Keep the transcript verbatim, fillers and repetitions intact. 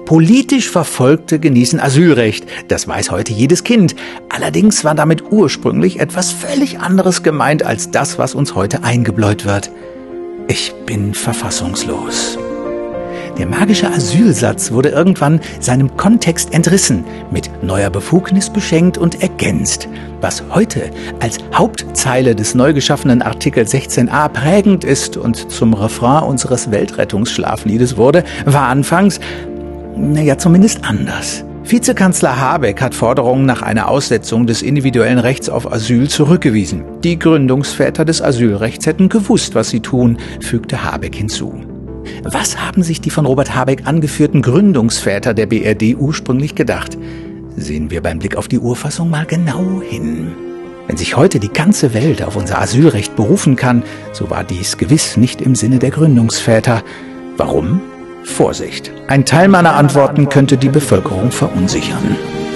Politisch Verfolgte genießen Asylrecht. Das weiß heute jedes Kind. Allerdings war damit ursprünglich etwas völlig anderes gemeint als das, was uns heute eingebläut wird. Ich bin verfassungslos. Der magische Asylsatz wurde irgendwann seinem Kontext entrissen, mit neuer Befugnis beschenkt und ergänzt. Was heute als Hauptzeile des neu geschaffenen Artikel sechzehn a prägend ist und zum Refrain unseres Weltrettungsschlafliedes wurde, war anfangs, naja, zumindest anders. Vizekanzler Habeck hat Forderungen nach einer Aussetzung des individuellen Rechts auf Asyl zurückgewiesen. Die Gründungsväter des Asylrechts hätten gewusst, was sie tun, fügte Habeck hinzu. Was haben sich die von Robert Habeck angeführten Gründungsväter der B R D ursprünglich gedacht? Sehen wir beim Blick auf die Urfassung mal genau hin. Wenn sich heute die ganze Welt auf unser Asylrecht berufen kann, so war dies gewiss nicht im Sinne der Gründungsväter. Warum? Vorsicht! Ein Teil meiner Antworten könnte die Bevölkerung verunsichern.